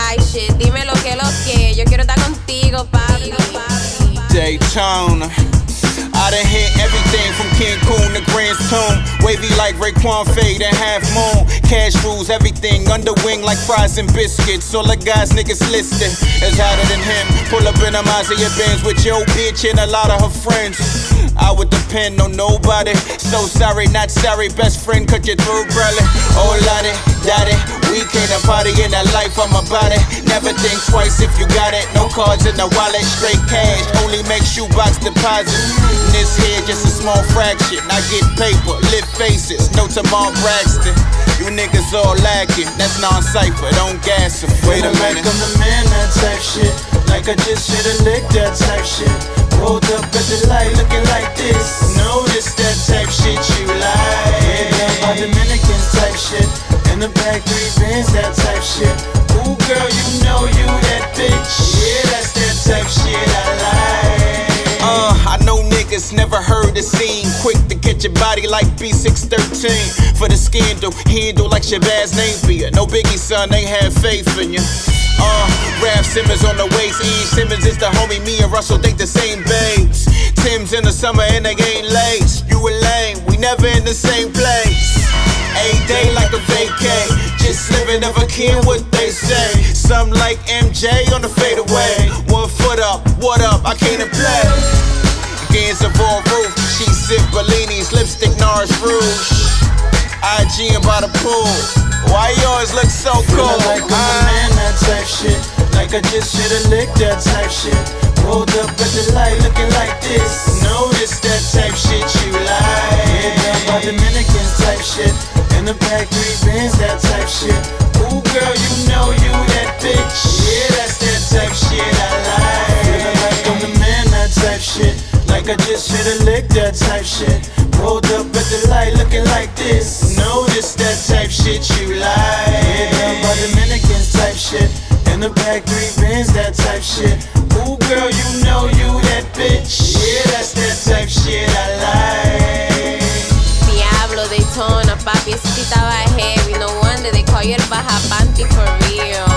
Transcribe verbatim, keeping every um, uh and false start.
Ay shit, dime lo que lo que, yo quiero estar contigo, papi. Daytona. I done hit everything from Cancun to Grand Tune. Wavy like Raekwon Fade and Half Moon. Cash rules everything, underwing like fries and biscuits. All the guys niggas listed is hotter than him. Pull up in a Mazda Benz with your bitch and a lot of her friends. I would depend on nobody. So sorry, not sorry. Best friend cut your throat, brother. Oh, lottie, daddy. We came to party in that life, I'm about it. Never think twice if you got it. No cards in the wallet, straight cash. Only make shoebox deposits. This here just a small fraction. I get paper, lit faces. No Tamar Braxton. You niggas all lacking. That's non-cypher. Don't gas it. Wait a minute. Like I'm the man, that type shit. Like I just should've licked that type shit. Rolled up at the light looking like this. Notice that type shit you like. Yeah, by Dominican type shit. In the back three bins, that type shit. Ooh girl, you know you that bitch. Yeah, that's that type shit I like. Uh, I know niggas never heard the scene. Quick to catch your body like B six thirteen. For the scandal, handle like Shabazz Napier. No Biggie son, they have faith in you. Uh, Raph Simmons on the waist. E. Simmons is the homie. Me and Russell think the same babes. Tim's in the summer and they ain't late. You a lame, we never in the same place. A day like a vacay. Just living, never care what they say. Some like M J on the fadeaway. One foot up, what up? I came to play. Gains of all roof. She sip Bellinis, lipstick Nars Rouge. I G and by the pool. Why yours look so cool? Like I'm the man, that type shit. Like I just should've licked that type shit. Rolled up at the light looking like this. Notice that type shit you like. Yeah, down by Dominican type shit. In the back three bins, that type shit. Ooh girl, you know you that bitch. Yeah, that's that type shit I like. Feeling like I'm the man, that type shit. Like I just should've licked that type shit. Rolled up at the light looking like this. Notice that type shit you like. Yeah, down by Dominican type shit. In the back three bins, that type shit. Ooh girl, you know you that bitch. Yeah, that's that type shit I like. Diablo, Daytona, papi, ese sí estaba heavy. No wonder they call you el baja panty for real.